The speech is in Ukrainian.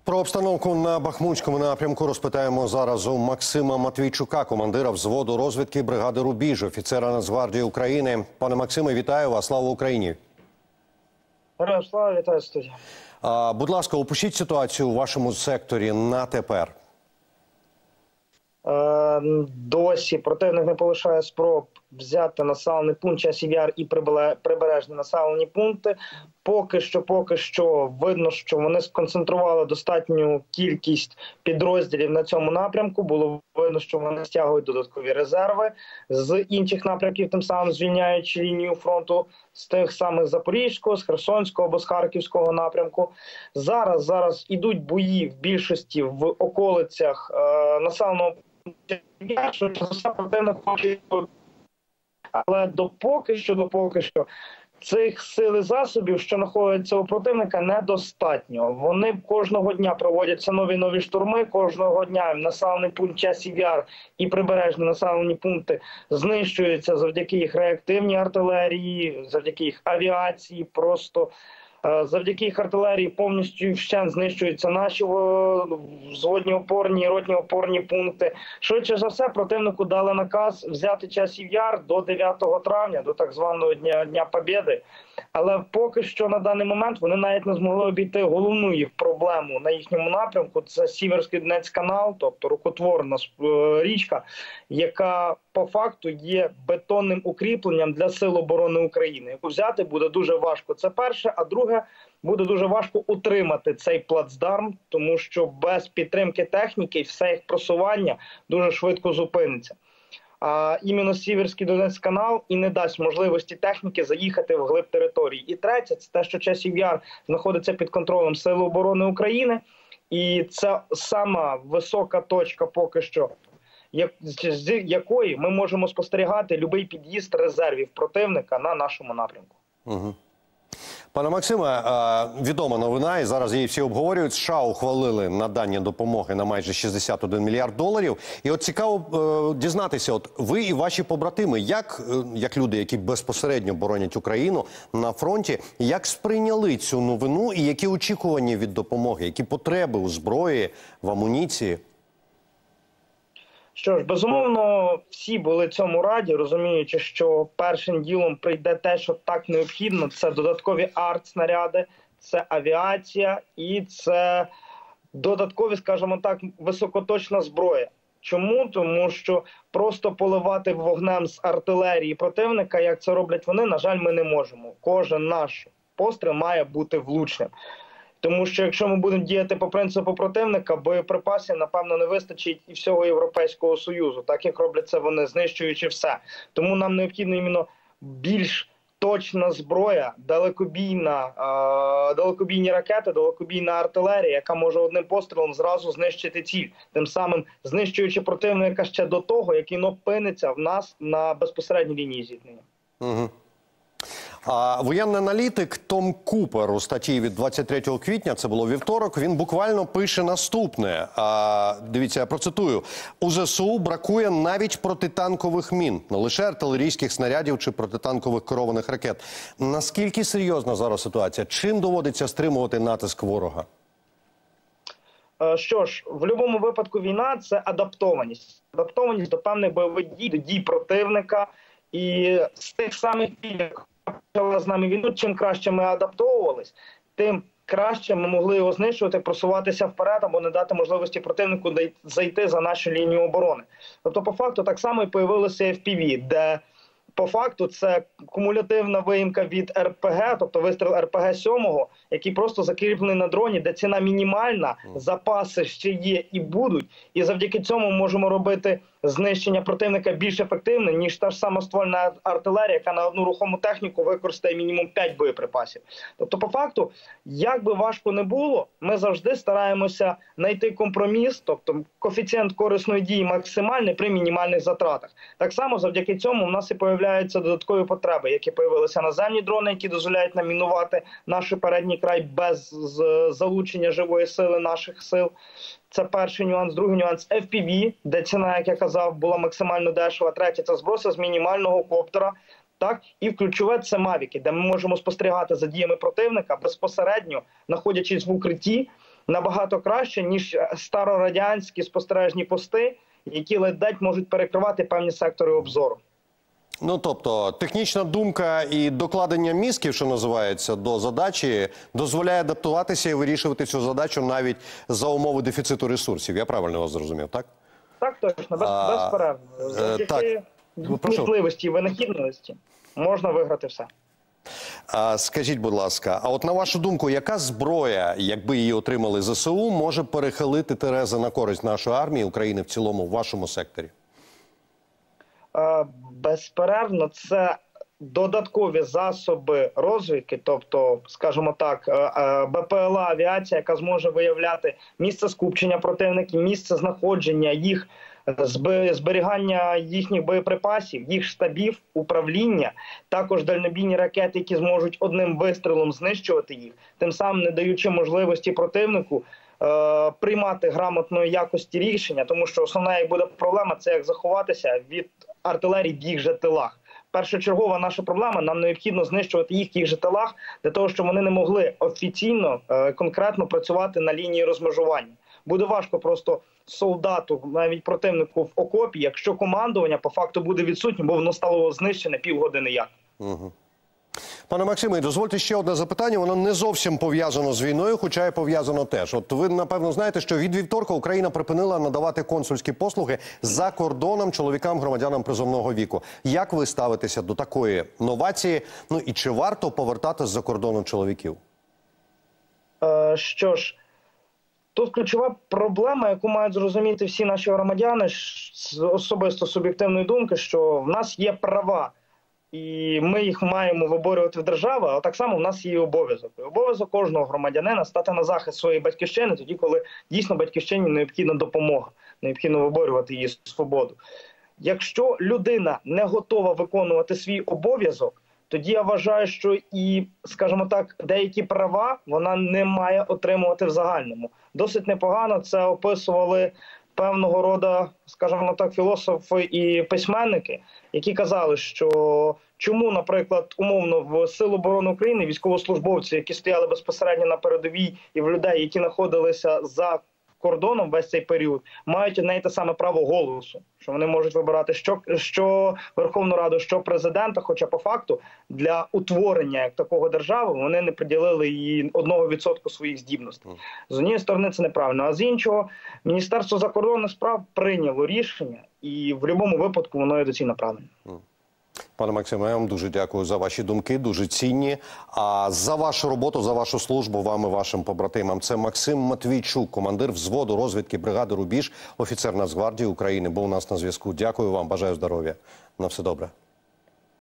Про обстановку на Бахмутському напрямку розпитаємо зараз у Максима Матвійчука, командира взводу розвідки бригади «Рубіж», офіцера Нацгвардії України. Пане Максиме, вітаю вас. Слава Україні. Героям слава, вітаю студія. Будь ласка, опишіть ситуацію у вашому секторі на тепер. Досі противник не полишає спроб взяти населений пункт Часів Яр і прибережні населені пункти. Поки що видно, що вони сконцентрували достатню кількість підрозділів на цьому напрямку. Було видно, що вони стягують додаткові резерви з інших напрямків, тим самим звільняючи лінію фронту з тих самих Запорізького, з Херсонського або з Харківського напрямку. Зараз ідуть бої в більшості в околицях населеного пункту, що все противник хоче. Але допоки що цих сил і засобів, що знаходяться у противника, недостатньо. Вони кожного дня проводяться нові штурми, кожного дня населений пункт Часів Яр і прибережні населені пункти знищуються завдяки їх реактивній артилерії, завдяки їх авіації, просто завдяки їх артилерії повністю вщент знищуються наші взводні опорні і ротні опорні пункти. Швидше за все, противнику дали наказ взяти Часів Яр до 9 травня, до так званого Дня Побєди. Але поки що на даний момент вони навіть не змогли обійти головну їх проблему на їхньому напрямку. Це Сіверський Донець-канал, тобто рукотворна річка, яка по факту є бетонним укріпленням для Сил оборони України. Яку взяти буде дуже важко. Це перше. А друге, буде дуже важко утримати цей плацдарм, тому що без підтримки техніки все їх просування дуже швидко зупиниться. А іменно Сіверський Донець-канал і не дасть можливості техніки заїхати в глиб території. І третє, це те, що Часів Яр знаходиться під контролем Сил оборони України. І це сама висока точка поки що, з якої ми можемо спостерігати будь-який під'їзд резервів противника на нашому напрямку. Угу. Пане Максиме, відома новина, і зараз її всі обговорюють. США ухвалили надання допомоги на майже 61 мільярд доларів. І от цікаво дізнатися, от ви і ваші побратими, як люди, які безпосередньо боронять Україну на фронті, як сприйняли цю новину і які очікування від допомоги, які потреби у зброї, в амуніції? Що ж, безумовно, всі були цьому раді, розуміючи, що першим ділом прийде те, що так необхідно. Це додаткові артснаряди, це авіація і це додаткові, скажімо так, високоточна зброя. Чому? Тому що просто поливати вогнем з артилерії противника, як це роблять вони, на жаль, ми не можемо. Кожен наш постріл має бути влучним. Тому що якщо ми будемо діяти по принципу противника, боєприпасів, напевно, не вистачить і всього Європейського Союзу, так як роблять це вони, знищуючи все. Тому нам необхідно іменно більш точна зброя, далекобійні ракети, далекобійна артилерія, яка може одним пострілом зразу знищити ціль, тим самим знищуючи противника ще до того, як він опиниться в нас на безпосередній лінії зіткнення. Угу. Воєнний аналітик Том Купер у статті від 23 квітня, це було вівторок, він буквально пише наступне. Дивіться, я процитую. У ЗСУ бракує навіть протитанкових мін, не лише артилерійських снарядів чи протитанкових керованих ракет. Наскільки серйозна зараз ситуація? Чим доводиться стримувати натиск ворога? Що ж, в будь-якому випадку війна – це адаптованість. Адаптованість до певних бойових дій, до дій противника. І з тих самих дій, як почала з нами війну, чим краще ми адаптовувались, тим краще ми могли його знищувати, просуватися вперед або не дати можливості противнику зайти за нашу лінію оборони. Тобто, по факту, так само і появилося FPV, де по факту це кумулятивна виїмка від РПГ, тобто вистріл РПГ-7, який просто закріплений на дроні, де ціна мінімальна, запаси ще є і будуть. І завдяки цьому можемо робити знищення противника більш ефективне, ніж та ж сама ствольна артилерія, яка на одну рухому техніку використає мінімум 5 боєприпасів. Тобто, по факту, як би важко не було, ми завжди стараємося знайти компроміс, тобто коефіцієнт корисної дії максимальний при мінімальних затратах. Так само завдяки цьому в нас і появляються додаткові потреби, які появилися наземні дрони, які дозволяють нам мінувати наш передній край без залучення живої сили наших сил. Це перший нюанс. Другий нюанс – FPV, де ціна, як я казав, була максимально дешева. Третє – це зброса з мінімального коптера. Так? І ключове – це мавіки, де ми можемо спостерігати за діями противника безпосередньо, знаходячись в укритті, набагато краще, ніж старорадянські спостережні пости, які ледь можуть перекривати певні сектори обзору. Ну, тобто, технічна думка і докладення мізків, що називається, до задачі, дозволяє адаптуватися і вирішувати цю задачу навіть за умови дефіциту ресурсів. Я правильно вас зрозумів, так? Так, точно, безперервно. Завдяки мітливості і винахідливості можна виграти все. Скажіть, будь ласка, а от на вашу думку, яка зброя, якби її отримали ЗСУ, може перехилити терези на користь нашої армії, України в цілому, в вашому секторі? Безперервно, це додаткові засоби розвідки, тобто, скажімо так, БПЛА, авіація, яка зможе виявляти місце скупчення противників, місце знаходження їх, зберігання їхніх боєприпасів, їх штабів, управління, також дальнобійні ракети, які зможуть одним вистрілом знищувати їх, тим самим не даючи можливості противнику приймати грамотної якості рішення, тому що основна як буде проблема – це як заховатися від артилерії в їх же тилах. Першочергова наша проблема – нам необхідно знищувати їх в їх же тилах, для того, щоб вони не могли офіційно, конкретно працювати на лінії розмежування. Буде важко просто солдату, навіть противнику в окопі, якщо командування по факту буде відсутнім, бо воно стало знищене півгодини як. Угу. Пане Максиме, дозвольте ще одне запитання. Воно не зовсім пов'язано з війною, хоча й пов'язано теж. От ви, напевно, знаєте, що від вівторка Україна припинила надавати консульські послуги за кордоном чоловікам, громадянам призовного віку. Як ви ставитеся до такої новації? Ну і чи варто повертати з-за кордону чоловіків? Що ж, тут ключова проблема, яку мають зрозуміти всі наші громадяни, з особисто суб'єктивної думки, що в нас є права. І ми їх маємо виборювати в державі, а так само в нас є обов'язок. Обов'язок кожного громадянина стати на захист своєї батьківщини, тоді, коли дійсно батьківщині необхідна допомога, необхідно виборювати її свободу. Якщо людина не готова виконувати свій обов'язок, тоді я вважаю, що і, скажімо так, деякі права вона не має отримувати в загальному. Досить непогано це описували певного роду, скажімо так, філософи і письменники, які казали, що чому, наприклад, умовно в Сил оборони України військовослужбовці, які стояли безпосередньо на передовій, і в людей, які знаходилися за кордоном весь цей період, мають одне й те саме право голосу, що вони можуть вибирати що Верховну Раду, що президента, хоча по факту для утворення як такого держави вони не приділили їй 1% своїх здібностей. З однієї сторони це неправильно, а з іншого Міністерство закордонних справ прийняло рішення і в будь-якому випадку воно є доцільно правильно. Пане Максиме, я вам дуже дякую за ваші думки, дуже цінні. А за вашу роботу, за вашу службу вам і вашим побратимам. Це Максим Матвійчук, командир взводу розвідки бригади «Рубіж», офіцер Нацгвардії України, був у нас на зв'язку. Дякую вам, бажаю здоров'я. На все добре.